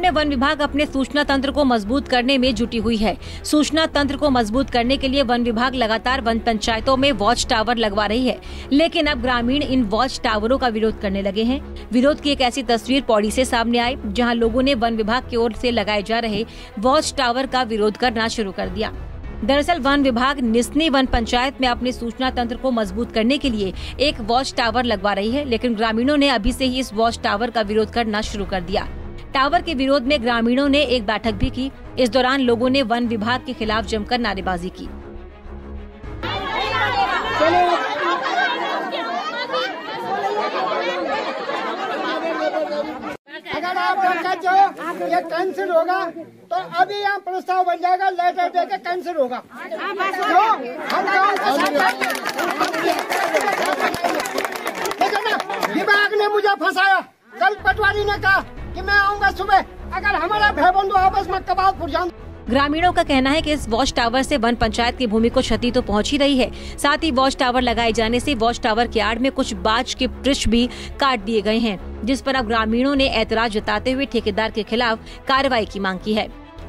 में वन विभाग अपने सूचना तंत्र को मजबूत करने में जुटी हुई है। सूचना तंत्र को मजबूत करने के लिए वन विभाग लगातार वन पंचायतों में वॉच टावर लगवा रही है, लेकिन अब ग्रामीण इन वॉच टावरों का विरोध करने लगे हैं। विरोध की एक ऐसी तस्वीर पौड़ी से सामने आई, जहां लोगों ने वन विभाग की ओर से लगाए जा रहे वॉच टावर का विरोध करना शुरू कर दिया। दरअसल वन विभाग निसनी वन पंचायत में अपने सूचना तंत्र को मजबूत करने के लिए एक वॉच टावर लगवा रही है, लेकिन ग्रामीणों ने अभी से ही इस वॉच टावर का विरोध करना शुरू कर दिया। टावर के विरोध में ग्रामीणों ने एक बैठक भी की। इस दौरान लोगों ने वन विभाग के खिलाफ जमकर नारेबाजी की। अगर आप कहते हो ये कैंसिल होगा तो अभी यहाँ प्रस्ताव बन जाएगा, लेटर देके कैंसिल होगा। विभाग ने मुझे फंसाया। कल पटवारी ने कहा कि मैं आऊंगा सुबह, अगर हमारा भाई बंधु आपस में कबाल फुट जाऊं। ग्रामीणों का कहना है कि इस वॉच टावर से वन पंचायत की भूमि को क्षति तो पहुंच ही रही है, साथ ही वॉच टावर लगाए जाने से वॉच टावर के आड़ में कुछ बाज के वृक्ष भी काट दिए गए हैं, जिस पर अब ग्रामीणों ने ऐतराज जताते हुए ठेकेदार के खिलाफ कार्रवाई की मांग की है।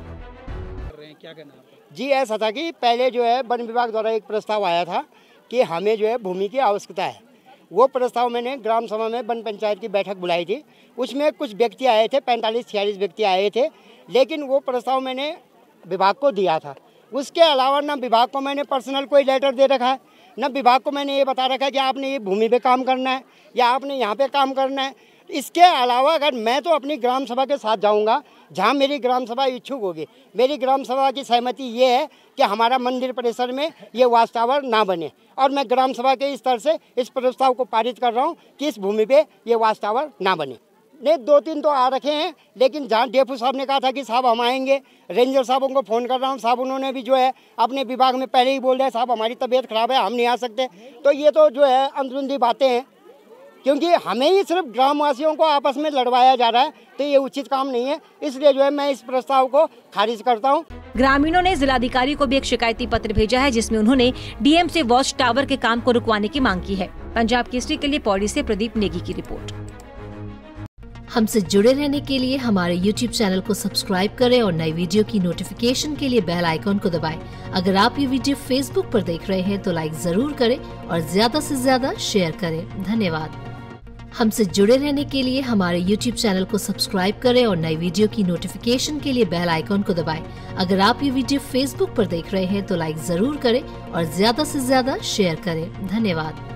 जी ऐसा था कि पहले जो है वन विभाग द्वारा एक प्रस्ताव आया था कि हमें जो है भूमि की आवश्यकता है। वो प्रस्ताव मैंने ग्राम सभा में वन पंचायत की बैठक बुलाई थी। उसमें कुछ व्यक्ति आए थे, 45-46 व्यक्ति आए थे, लेकिन वो प्रस्ताव मैंने विभाग को दिया था। उसके अलावा न विभाग को मैंने पर्सनल कोई लेटर दे रखा है, न विभाग को मैंने ये बता रखा है कि आपने ये भूमि पे काम करना है या आपने यहाँ पे काम करना है। इसके अलावा अगर मैं तो अपनी ग्राम सभा के साथ जाऊँगा जहाँ मेरी ग्राम सभा इच्छुक होगी। मेरी ग्राम सभा की सहमति ये है कि हमारा मंदिर परिसर में ये वॉच टावर ना बने, और मैं ग्राम सभा के स्तर से इस प्रस्ताव को पारित कर रहा हूँ कि इस भूमि पे ये वॉच टावर ना बने। नहीं 2-3 तो आ रखे हैं, लेकिन जहाँ डेपू साहब ने कहा था कि साहब हम आएंगे, रेंजर साहबों को फ़ोन कर रहा हूँ, साहब उन्होंने भी जो है अपने विभाग में पहले ही बोल रहे हैं साहब हमारी तबीयत खराब है, हम नहीं आ सकते। तो ये तो जो है अंदरूनी बातें हैं, क्योंकि हमें ही सिर्फ ग्रामवासियों को आपस में लड़वाया जा रहा है, तो ये उचित काम नहीं है। इसलिए जो है मैं इस प्रस्ताव को खारिज करता हूँ। ग्रामीणों ने जिलाधिकारी को भी एक शिकायती पत्र भेजा है, जिसमें उन्होंने डीएम से वॉच टावर के काम को रुकवाने की मांग की है। पंजाब केसरी के लिए पौड़ी से प्रदीप नेगी की रिपोर्ट। हमसे जुड़े रहने के लिए हमारे YouTube चैनल को सब्सक्राइब करें और नई वीडियो की नोटिफिकेशन के लिए बेल आइकॉन को दबाएं। अगर आप ये वीडियो Facebook पर देख रहे हैं तो लाइक जरूर करें और ज्यादा से ज्यादा शेयर करें। धन्यवाद। हमसे जुड़े रहने के लिए हमारे YouTube चैनल को सब्सक्राइब करें और नई वीडियो की नोटिफिकेशन के लिए बेल आइकॉन को दबाएं। अगर आप ये वीडियो Facebook पर देख रहे हैं तो लाइक जरूर करें और ज्यादा से ज्यादा शेयर करें। धन्यवाद।